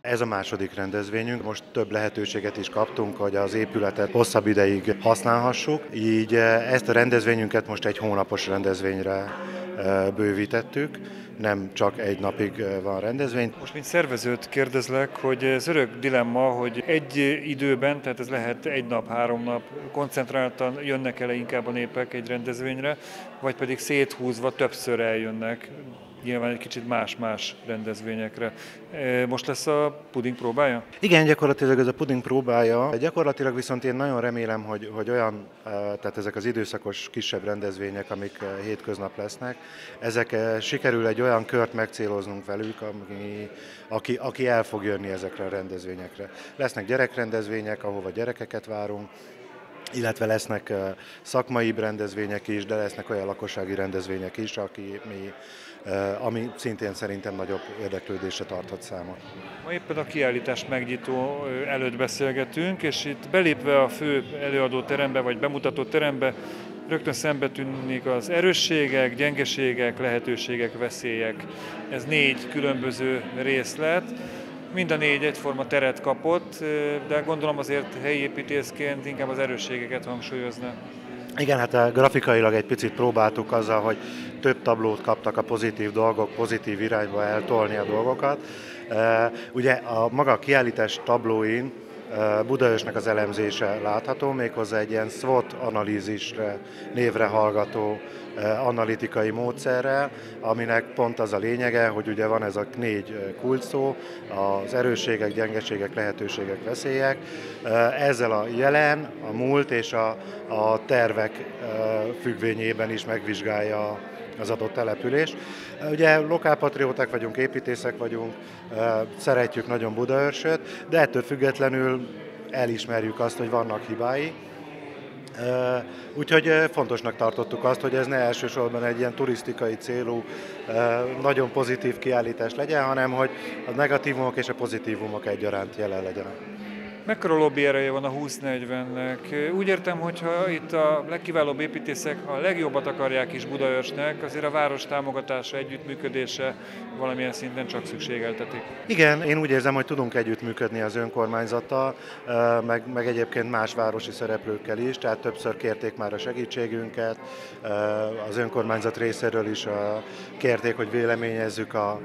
Ez a második rendezvényünk, most több lehetőséget is kaptunk, hogy az épületet hosszabb ideig használhassuk, így ezt a rendezvényünket most egy hónapos rendezvényre bővítettük, nem csak egy napig van rendezvény. Most mint szervezőt kérdezlek, hogy ez örök dilemma, hogy egy időben, tehát ez lehet egy nap, 3 nap, koncentráltan jönnek el inkább a népek egy rendezvényre, vagy pedig széthúzva többször eljönnek, nyilván egy kicsit más-más rendezvényekre. Most lesz a puding próbája? Igen, gyakorlatilag ez a puding próbája. Gyakorlatilag viszont én nagyon remélem, hogy olyan, tehát ezek az időszakos kisebb rendezvények, amik hétköznap lesznek, ezek sikerül egy olyan kört megcéloznunk velük, aki el fog jönni ezekre a rendezvényekre. Lesznek gyerekrendezvények, ahova gyerekeket várunk, illetve lesznek szakmai rendezvények is, de lesznek olyan lakossági rendezvények is, ami szintén szerintem nagyobb érdeklődésre tarthat számot. Ma éppen a kiállítás megnyitó előtt beszélgetünk, és itt belépve a fő előadóterembe vagy bemutató terembe rögtön szembe tűnik az erősségek, gyengeségek, lehetőségek, veszélyek. Ez 4 különböző részlet. Mind a 4 egyforma teret kapott, de gondolom azért helyi építészként inkább az erősségeket hangsúlyozna. Igen, hát grafikailag egy picit próbáltuk azzal, hogy több tablót kaptak a pozitív dolgok, pozitív irányba eltolni a dolgokat. Ugye a maga a kiállítás tablóin Budaörsnek az elemzése látható, méghozzá egy ilyen SWOT analízisre névre hallgató analitikai módszerrel, aminek pont az a lényege, hogy ugye van ez a 4 kulcsszó, az erősségek, gyengeségek, lehetőségek, veszélyek. Ezzel a jelen, a múlt és a tervek függvényében is megvizsgálja az adott település. Ugye lokálpatrióták vagyunk, építészek vagyunk, szeretjük nagyon Budaörsöt, de ettől függetlenül elismerjük azt, hogy vannak hibái. Úgyhogy fontosnak tartottuk azt, hogy ez ne elsősorban egy ilyen turisztikai célú, nagyon pozitív kiállítás legyen, hanem hogy a negatívumok és a pozitívumok egyaránt jelen legyenek. Mekkora lobby ereje van a 2040-nek? Úgy értem, hogyha itt a legkiválóbb építészek a legjobbat akarják is Budaörsnek, azért a város támogatása, együttműködése valamilyen szinten csak szükségeltetik. Igen, én úgy érzem, hogy tudunk együttműködni az önkormányzattal, meg egyébként más városi szereplőkkel is, tehát többször kérték már a segítségünket, az önkormányzat részéről is kérték, hogy véleményezzük a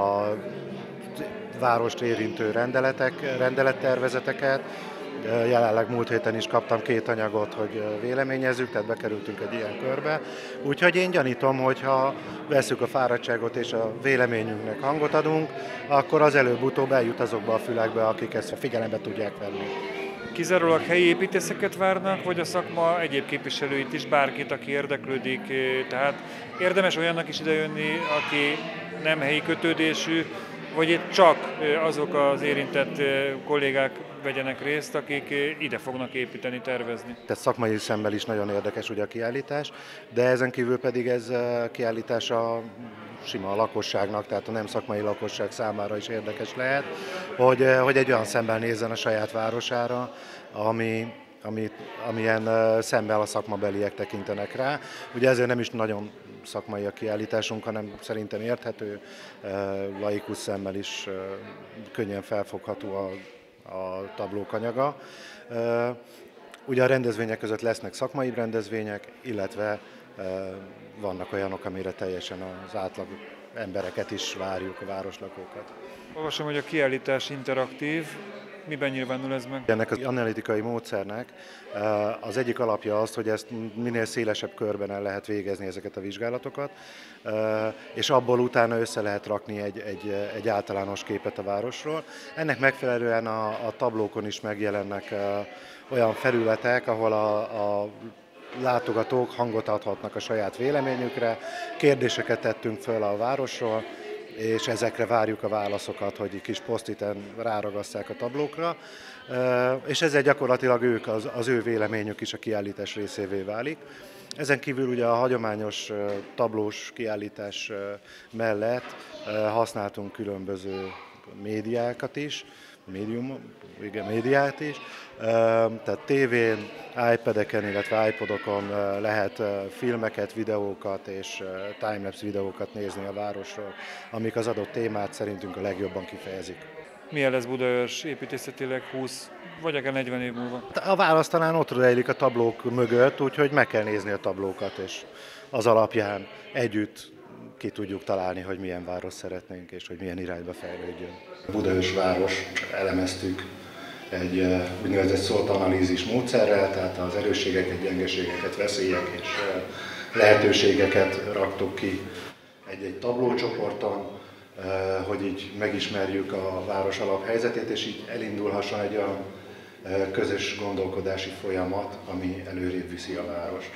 várost érintő rendelettervezeteket. Jelenleg múlt héten is kaptam 2 anyagot, hogy véleményezzük, tehát bekerültünk egy ilyen körbe. Úgyhogy én gyanítom, hogy ha vesszük a fáradtságot és a véleményünknek hangot adunk, akkor az előbb-utóbb eljut azokba a fülekbe, akik ezt figyelembe tudják venni. Kizárólag helyi építészeket várnak, vagy a szakma egyéb képviselőit is, bárkit, aki érdeklődik? Tehát érdemes olyannak is idejönni, aki nem helyi kötődésű, vagy itt csak azok az érintett kollégák vegyenek részt, akik ide fognak építeni, tervezni. Tehát szakmai szemmel is nagyon érdekes ugye a kiállítás, de ezen kívül pedig ez a kiállítás a sima lakosságnak, tehát a nem szakmai lakosság számára is érdekes lehet, hogy egy olyan szemmel nézzen a saját városára, amilyen szemmel a szakmabeliek tekintenek rá. Ugye ezért nem is nagyon szakmai a kiállításunk, hanem szerintem érthető, laikus szemmel is könnyen felfogható a tablók anyaga. Ugye a rendezvények között lesznek szakmai rendezvények, illetve vannak olyanok, amire teljesen az átlag embereket is várjuk, a városlakókat. Olvasom, hogy a kiállítás interaktív. Miben nyilvánul ez meg? Ennek az analitikai módszernek az egyik alapja az, hogy ezt minél szélesebb körben el lehet végezni ezeket a vizsgálatokat, és abból utána össze lehet rakni egy általános képet a városról. Ennek megfelelően a tablókon is megjelennek olyan felületek, ahol a látogatók hangot adhatnak a saját véleményükre, kérdéseket tettünk föl a városról, és ezekre várjuk a válaszokat, hogy kis posztiten ráragasszák a tablókra, és ezzel gyakorlatilag az ő véleményük is a kiállítás részévé válik. Ezen kívül ugye a hagyományos tablós kiállítás mellett használtunk különböző médiákat is, médiát is, tehát tévén, iPad-eken, illetve iPodokon lehet filmeket, videókat és timelapse videókat nézni a városról, amik az adott témát szerintünk a legjobban kifejezik. milyen lesz Budaörs építészetileg 20 vagy akár 40 év múlva. A válasz talán ott rejlik a tablók mögött, úgyhogy meg kell nézni a tablókat, és az alapján együtt ki tudjuk találni, hogy milyen város szeretnénk, és hogy milyen irányba fejlődjön. Budaörs város elemeztük egy úgynevezett SWOT analízis módszerrel, tehát az erősségeket, gyengeségeket, veszélyek és lehetőségeket raktuk ki egy-egy tablócsoporton, hogy így megismerjük a város alaphelyzetét, és így elindulhasson egy olyan közös gondolkodási folyamat, ami előrébb viszi a várost.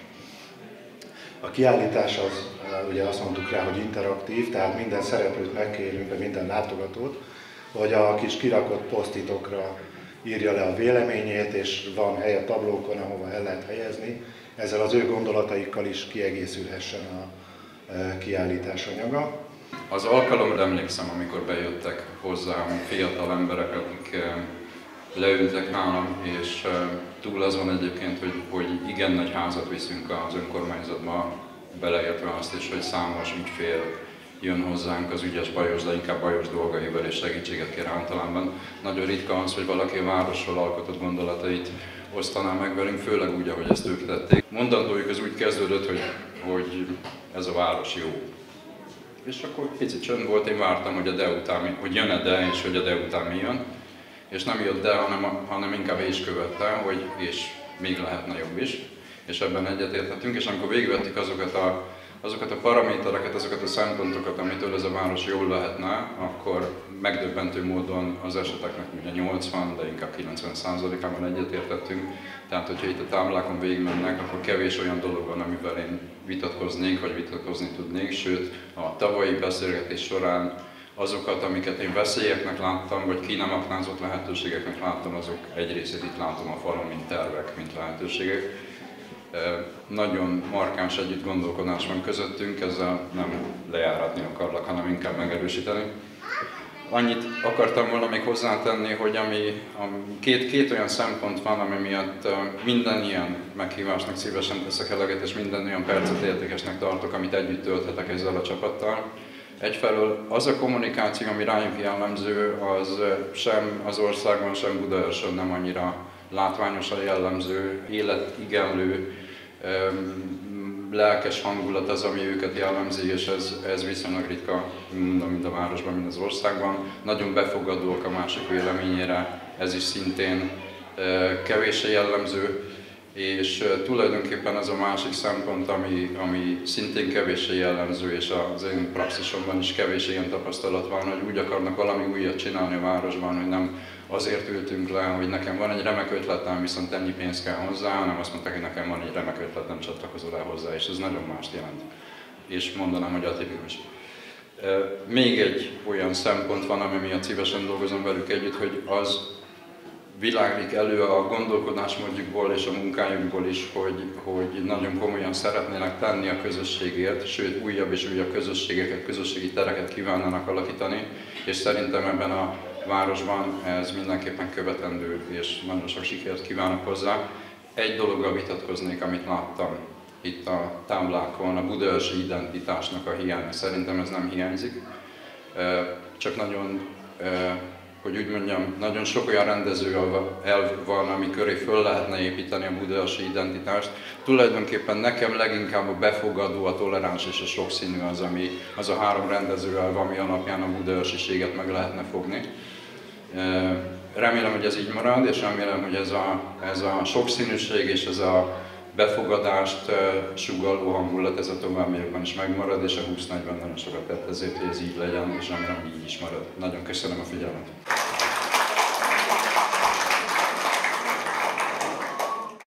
A kiállítás az, ugye azt mondtuk rá, hogy interaktív, tehát minden szereplőt megkérünk, vagy minden látogatót, hogy a kis kirakott posztitokra írja le a véleményét, és van hely a tablókon, ahova el lehet helyezni. Ezzel az ő gondolataikkal is kiegészülhessen a kiállítás anyaga. Az alkalomra emlékszem, amikor bejöttek hozzám fiatal emberek, akik leültek nálam, és túl azon egyébként, hogy igen nagy házat viszünk az önkormányzatba, beleértve azt is, hogy számos ügyfél jön hozzánk az ügyes bajos, de inkább bajos dolgaival és segítséget kér általában. Nagyon ritka az, hogy valaki a városról alkotott gondolatait osztaná meg velünk, főleg úgy, ahogy ezt ők tették. Mondandójuk az úgy kezdődött, hogy ez a város jó. És akkor picit csönd volt, én vártam, hogy jön-e de, és hogy a de után mi jön. És nem jött de, hanem inkább is követte, hogy és még lehetne jobb is. És ebben egyetértettünk, és amikor végigvettük azokat a paramétereket, azokat a szempontokat, amitől ez a város jól lehetne, akkor megdöbbentő módon az eseteknek ugye 80, de inkább 90%-ában egyetértettünk. Tehát, hogyha itt a táblákon végigmennek, akkor kevés olyan dolog van, amivel én vitatkoznék, vagy vitatkozni tudnék. Sőt, a tavalyi beszélgetés során azokat, amiket én veszélyeknek láttam, vagy ki nem aknázott lehetőségeknek láttam, azok egy részét itt látom a falon, mint tervek, mint lehetőségek. Nagyon markáns együtt gondolkodás van közöttünk, ezzel nem lejáratni akarlak, hanem inkább megerősíteni. Annyit akartam volna még hozzátenni, hogy két olyan szempont van, ami miatt minden ilyen meghívásnak szívesen teszek eleget, és minden olyan percet értékesnek tartok, amit együtt tölthetek ezzel a csapattal. Egyfelől az a kommunikáció, ami rájuk jellemző, az sem az országban, sem Budaörsön nem annyira látványosan jellemző, életigenlő, lelkes hangulat az, ami őket jellemzi, és ez viszonylag ritka mind a városban, mind az országban. Nagyon befogadóak a másik véleményére, ez is szintén kevéssé jellemző, és tulajdonképpen az a másik szempont, ami szintén kevéssé jellemző, és az én praxisomban is kevés ilyen tapasztalat van, hogy úgy akarnak valami újat csinálni a városban, hogy nem azért ültünk le, hogy nekem van egy remek ötletem, viszont ennyi pénz kell hozzá, hanem azt mondták, hogy nekem van egy remek ötletem, csatlakozol el hozzá, és ez nagyon mást jelent. És mondanám, hogy atipikus. Még egy olyan szempont van, ami miatt szívesen dolgozom velük együtt, hogy az világlik elő a gondolkodásmódjukból és a munkájukból is, hogy nagyon komolyan szeretnének tenni a közösségért, sőt újabb és újabb közösségeket, közösségi tereket kívánnának alakítani, és szerintem ebben a városban ez mindenképpen követendő, és nagyon sok sikert kívánok hozzá. Egy dologgal vitatkoznék, amit láttam itt a táblákon, a budaörsi identitásnak a hiánya. Szerintem ez nem hiányzik, csak nagyon, hogy úgy mondjam, nagyon sok olyan rendező elv van, ami köré föl lehetne építeni a budaörsi identitást. Tulajdonképpen nekem leginkább a befogadó, a toleráns és a sokszínű az a három rendező elv, ami alapján a budaörsiséget meg lehetne fogni. Remélem, hogy ez így marad, és remélem, hogy ez a sokszínűség és ez a befogadást sugalló hangulat, ez a továbbiakban is megmarad, és a 2040 nagyon sokat tett ezért, hogy ez így legyen, és remélem, hogy így is marad. Nagyon köszönöm a figyelmet!